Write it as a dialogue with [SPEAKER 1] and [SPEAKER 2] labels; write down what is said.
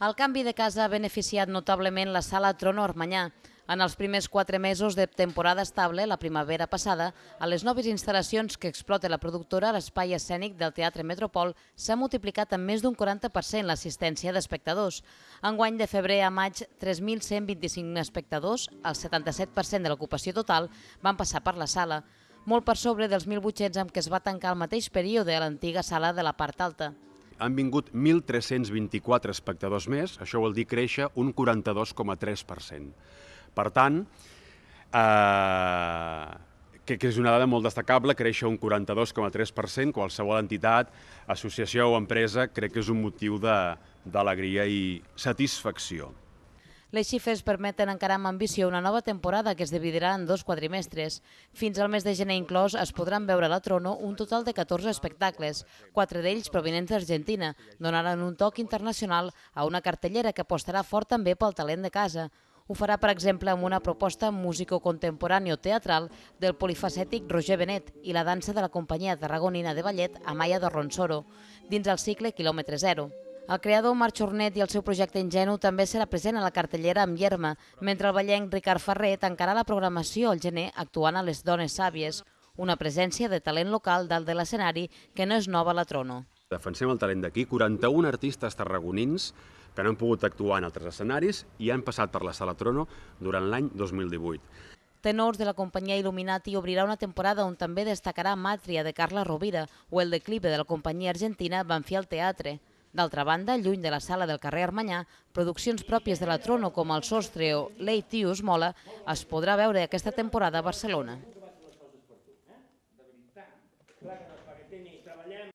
[SPEAKER 1] El canvi de casa ha beneficiat notablement la Sala Trono Armanyà. En els primers 4 mesos de temporada estable, la primavera passada, a les noves instal·lacions que explota la productora, l'espai escènic del Teatre Metropol s'ha multiplicat en més d'un 40% l'assistència d'espectadors. Enguany, de febrer a maig, 3.125 espectadors, el 77% de l'ocupació total, van passar per la sala, molt per sobre dels 1.800 amb què es va tancar el mateix període a l'antiga sala de la part alta.
[SPEAKER 2] Han vingut 1.324 espectadors més, això vol dir créixer un 42,3%. Per tant, que és una dada molt destacable, créixer un 42,3%, qualsevol entitat, associació o empresa crec que és un motiu d'alegria i satisfacció.
[SPEAKER 1] Les xifres permeten encarar amb ambició una nova temporada que es dividirà en 2 quadrimestres. Fins al mes de gener inclòs es podran veure a la Trono un total de 14 espectacles, 4 d'ells provenents d'Argentina. Donaran un toc internacional a una cartellera que apostarà fort també pel talent de casa. Ho farà, per exemple, amb una proposta musicocontemporàneo-teatral del polifacètic Roger Benet i la dansa de la companyia tarragonina de ballet Amaya de Ronsoro, dins el cicle Quilòmetre Zero. El creador Marc Jornet i el seu projecte Ingenu també serà present a la cartellera amb Yerma, mentre el ballenc Ricard Ferrer tancarà la programació al gener actuant a Les Dones Sàvies, una presència de talent local dalt de l'escenari que no és nova a la Trono.
[SPEAKER 2] Defensem el talent d'aquí, 41 artistes tarragonins que no han pogut actuar en altres escenaris i han passat per la Sala Trono durant l'any 2018.
[SPEAKER 1] Tenors de la companyia Illuminati obrirà una temporada on també destacarà Màtria de Carla Rovira o el declive de la companyia argentina Banfield al Teatre. D'altra banda, lluny de la sala del carrer Armanyà, produccions pròpies de la Trono com El Sostre o L'Ei Tios Mola es podrà veure aquesta temporada a Barcelona.